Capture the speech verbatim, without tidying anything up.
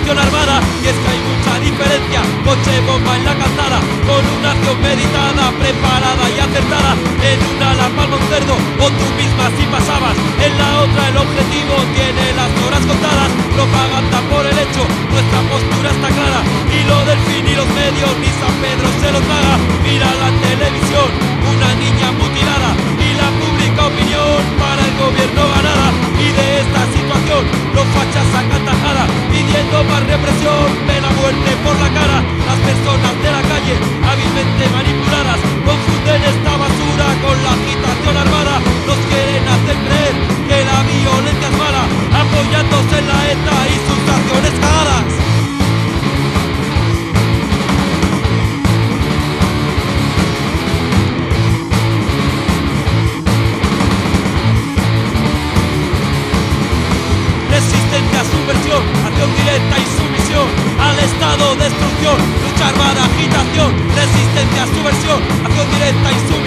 agitación armada. Y es que hay mucha diferencia, coche bomba en la calzada, con una acción meditada, preparada y acertada. En una la palma un cerdo, o tú misma si pasabas, en la otra el objetivo tiene las horas contadas. Propaganda por el hecho, nuestra postura está clara, y lo del fin y los medios ni San Pedro se lo traga. Mira la televisión, una niña mutilada, y la pública opinión para el gobierno ganada. Y de esta situación los fachas sacan tajada, pidiendo más represión, de la muerte por la cara. Las personas de la calle, hábilmente manipuladas, confunden esta basura con la agitación armada. Nos quieren hacer creer que la violencia es mala, apoyándose en la ETA y sus acciones cagadas. Resistencia, subversión, acción directa y sumisión al estado, destrucción, lucha armada, agitación. Resistencia, subversión, acción directa y sumisión